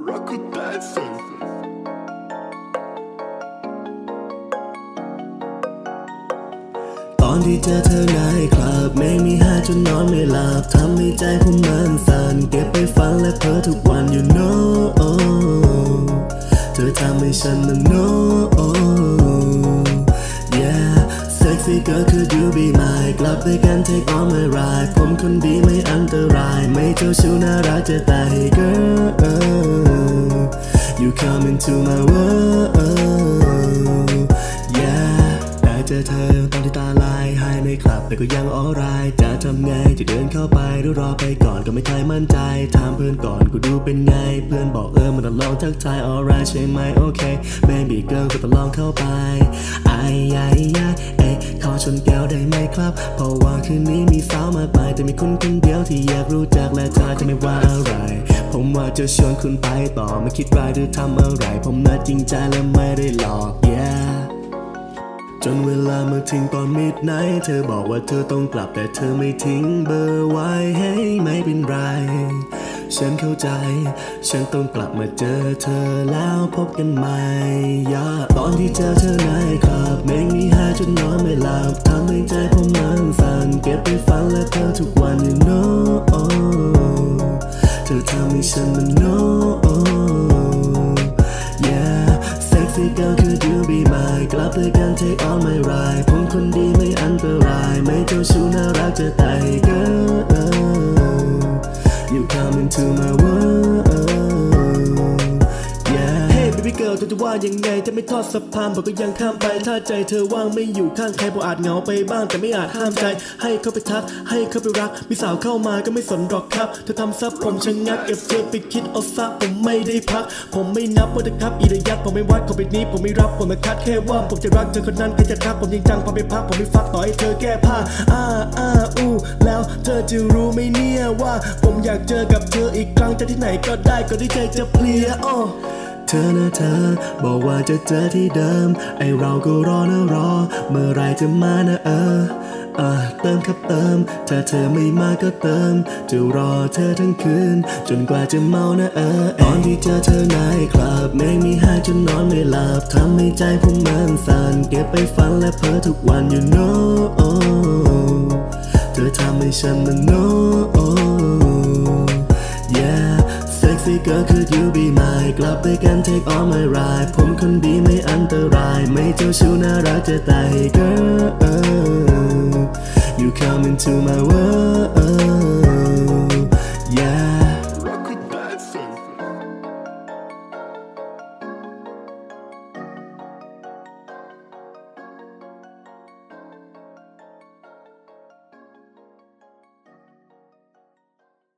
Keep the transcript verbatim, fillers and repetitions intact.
Rakutaisenตอนที่เจอเธอในคลับไม่มีหาจนนอนไม่หลับทำให้ใจผมมันสั่นเก็บไปฝันและเพ้อทุกวัน you know เธอทำให้ฉันมัน know yeah sexy girl could you be mine กลับไปกัน take on my ride ผมคนดีไม่อันตรายไม่เจ้าชู้น่ารักจะตาย girl you come into my world yeahได้เจอเธอตอนที่ตาลายหายในคลับแต่ก็ยังออรายจะทำไงจะเดินเข้าไปหรือรอไปก่อนก็ไม่ค่อยมั่นใจถามเพื่อนก่อนกูดูเป็นไงเพื่อนบอกเออมันต้องลองทักทาย alright ใช่ไหมโอเค baby girl ก็ต้องลองเข้าไปไอ้ไอ้ไอ้เอ้ขอชนแก้วได้ไหมครับเพราะว่าคืนนี้มีสาวมากมายแต่มีคุณคนเดียวที่อยากรู้จักและเธอจะไม่ว่าอะไรผมว่าจะชวนคุณไปต่อไม่คิดร้ายหรือทำอะไรผมน่าจริงใจและไม่ได้หลอก yeahจนเวลามาถึงตอนมิดไนท์เธอบอกว่าเธอต้องกลับแต่เธอไม่ทิ้งเบอร์ไว้ให้ไม่เป็นไรฉันเข้าใจฉันต้องกลับมาเจอเธอแล้วพบกันใหม่ยาตอนที่เจอเธอในคลับไม่มีหาจนนอนไม่หลับทำให้ใจผมมันสั่นเก็บไปฝันและเพ้อทุกวัน you know เธอทำให้ฉันมัน know yeah sexy girl could you be mine กลับด้วยกัน take on my ride ผมคนดีไม่อันตรายไม่เจ้าชู้น่ารักจะตาย girl you come into my world yeah hey baby girl เธอจะว่ายังไงจะไม่ทอดสะพานบอกก็ยังข้ามไปถ้าใจเธอว่างไม่อยู่ข้างใครผมอาจเหงาไปบ้างแต่ไม่อาจห้ามใจให้เข้าไปทักให้เข้าไปรักมีสาวเข้ามาก็ไม่สนหรอกครับเธอทำซับผมชะงักเก็บเธอไปคิดเอาซะผมไม่ได้พักผมไม่นับว่าจะครับอีระยัดผมไม่วัดของแบบนี้ผมไม่รับผมไม่คัดแค่ว่าผมจะรักเธอคนนั้นแค่จะทักผมจริงจังพอไปพักผมไม่ฟักต่อให้เธอแก้ผ้าอ้าอ้าอู้แล้วเธอจะรู้ไหมเนี่ยว่าผมอยากเจอกับเธออีกครั้งจะที่ไหนก็ได้ก็ได้ใจจะเพลียอ้อเธอนะเธอบอกว่าจะเจอที่เดิมไอเราก็รอนะรอเมื่อไรจะมานะเอออ่ะเติมครับเติมถ้าเธอไม่มาก็เติมจะรอเธอทั้งคืนจนกว่าจะเมานะเออตอนที่เจอเธอในคลับไม่มีหาจนนอนไม่หลับทำให้ใจผมมันสั่นเก็บไปฝันและเพ้อทุกวัน you know เธอทำให้ฉันมัน know yeah sexy girl could you be mine กลับไปกัน take on my ride ผมคนดีไม่อันตรายไม่เจ้าชู้น่ารักจะตาย girl you come into my world